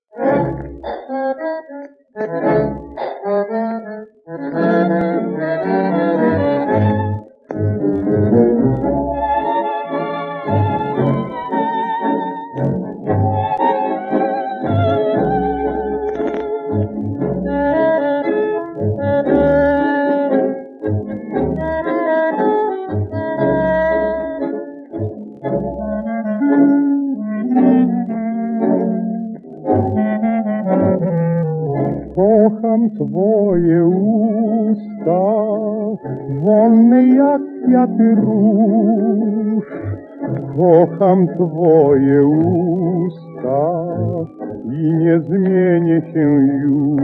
Kocham twoje usta, wolne jak kwiaty róż. Kocham twoje usta i nie zmienię się już.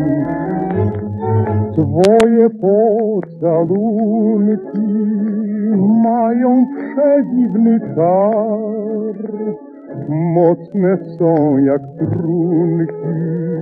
Twoje pocalunki mają przedziwny czar. Mocne są jak trunki,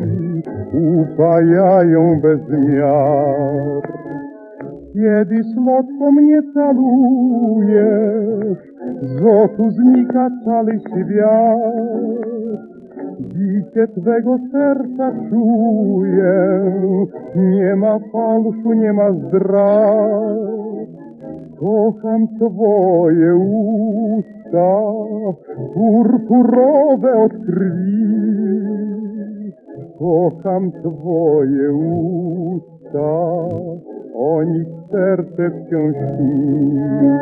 upajają bez miar. Kiedy słodko mnie calujesz, z oczu znika cały świat. Bicie twego serca czuję, nie ma fałszu, nie ma zdrad. Kocham twoje usta, purpurowe od krwi. Kocham twoje usta, o nich serce wciąż śni.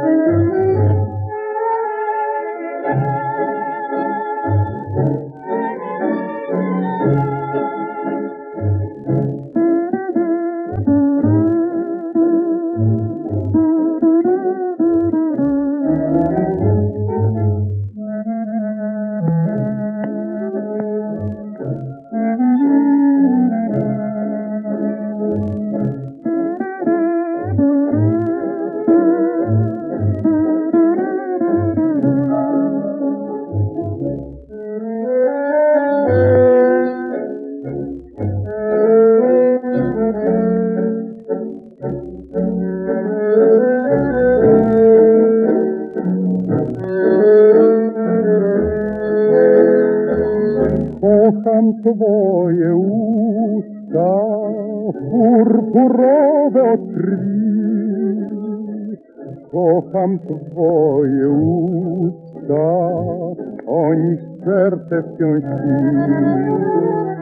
Kocham twoje usta, purpurowe od krwi. Kocham twoje usta, o nich serce wciąż śni.